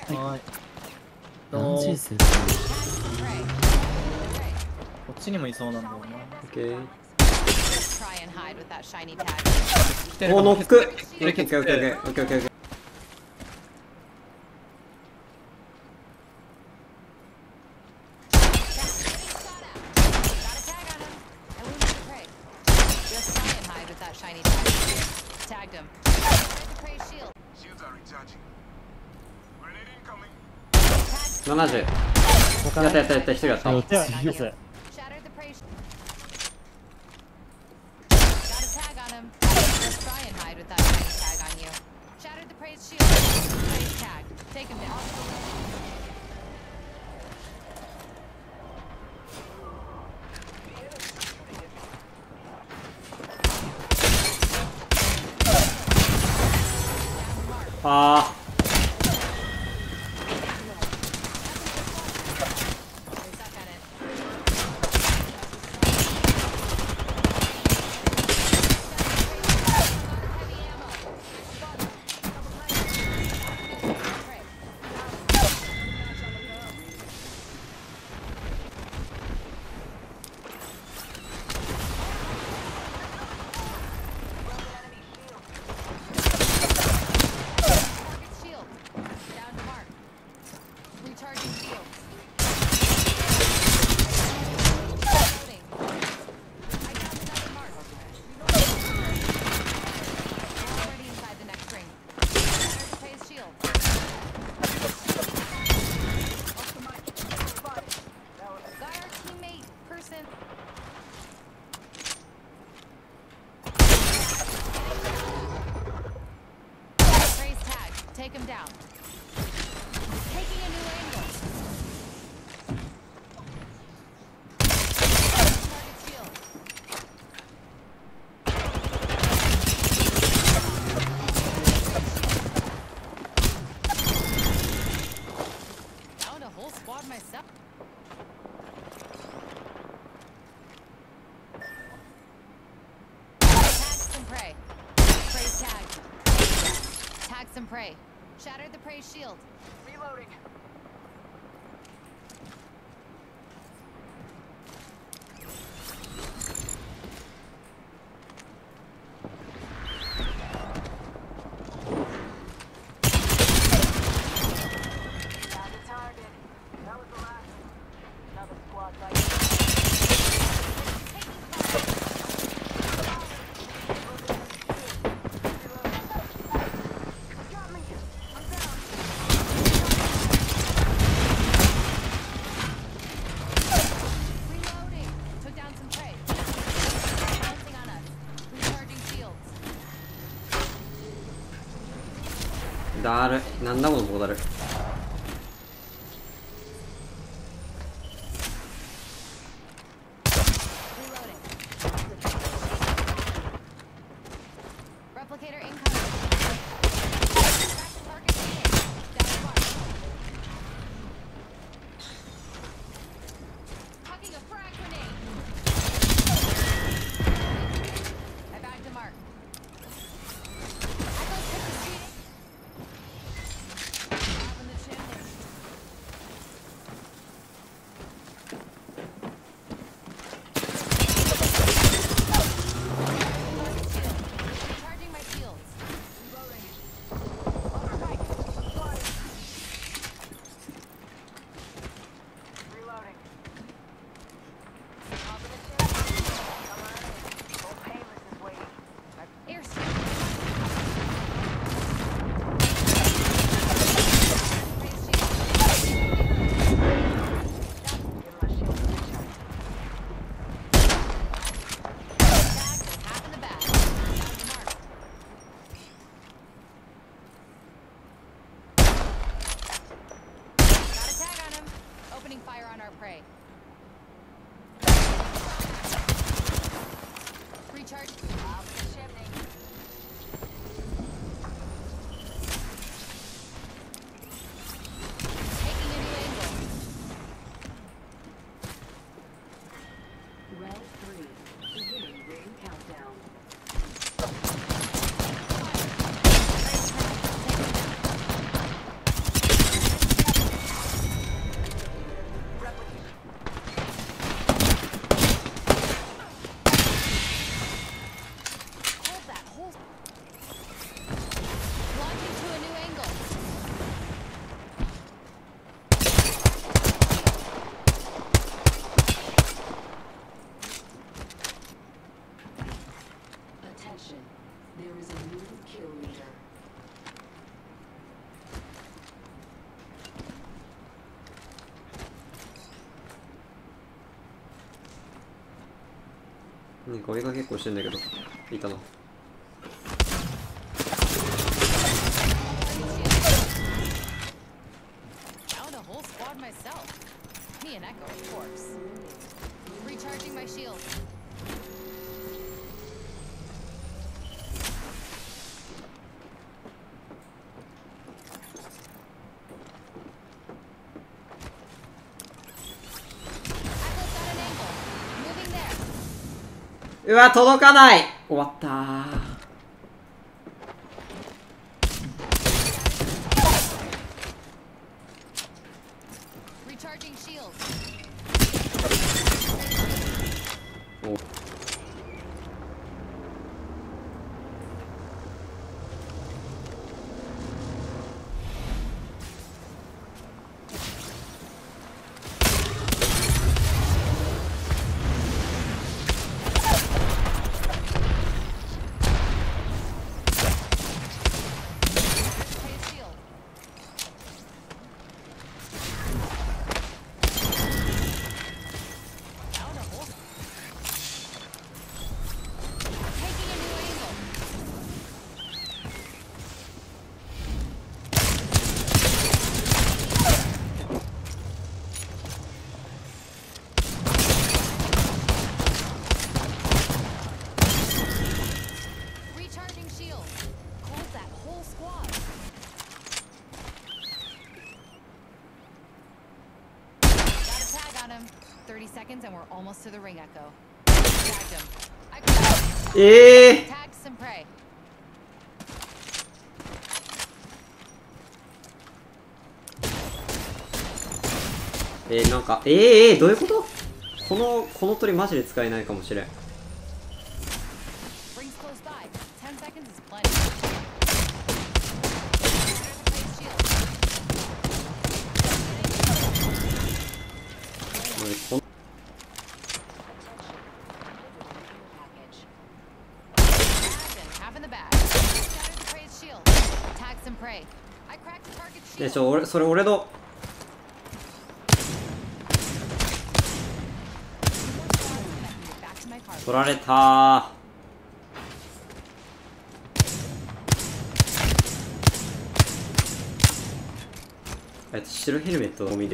はい。 何時ですこっちにもいそうなんだよな。 オッケー。 来てるお、ノック。オッケーオッケーオッケーオッケーオッケーオッケーオッケー。70。やったやったやった、一人やった。 手はです。 あー。 Take him down. Taking a new angle. Target shield. Downed a whole squad myself. Tag some prey. Prey's tagged. Tag some prey. Shattered the prey shield. Reloading. Got the target. That was the last. Another squad right here. だる。なんだこのボーダル。 Replicator incoming. Target shield. Down one. Hucking a frag grenade. I bagged a mark. Echoes hit the street. Up in the chimney. Charging my shields. Reloading. Overnight. Reloading. Up in the chimney. Come on in. Old Painless is waiting. Airstrike. Raise shield. Give him a shield picture. Tagged and half in the bag. Down to mark. Got a tag on him. Opening fire on our prey. Recharge. Out of the chimney. Taking a new angle. Round 3. Beginning ring countdown. なんか追いかけっこしてんだけどいたな。 Found a whole squad myself. Me and Echo, of course. Recharging my shield. Echo's got an angle. Moving there. うわ届かない。終わったー。 Recharging shield. お 30 seconds and we're almost to the ring, Echo. Tagged him. Tag some prey. なんかどういうこと？この鳥マジで使えないかもしれん。 Rings close by. 10 seconds is plenty. Half in the bag. Shattered the prey's shield. Tag some prey. I cracked the target's shield. それ俺の取られたー。白ヘルメットのみです。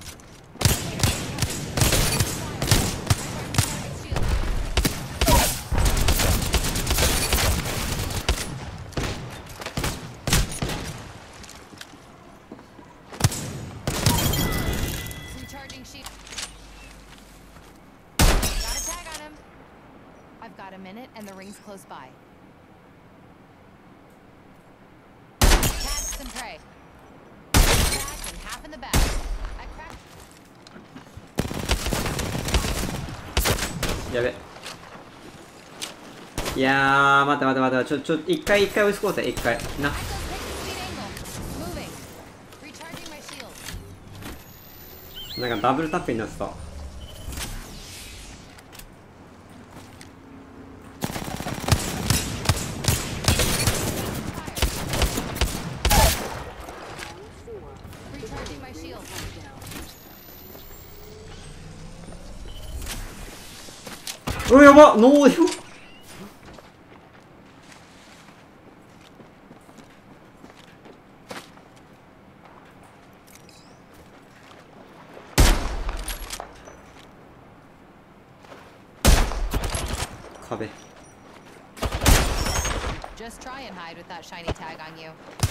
I've got a minute and the ring's close by. Tag some prey. Tagged and half in the bag. I cracked. やべ。いやー、待って一回押しこうぜ、一回な。 Moving. Recharging my shield. なんかダブルタップになってた。 Recharging my shield. うわやばノーよ。壁。 Just try and hide with that shiny tag on you.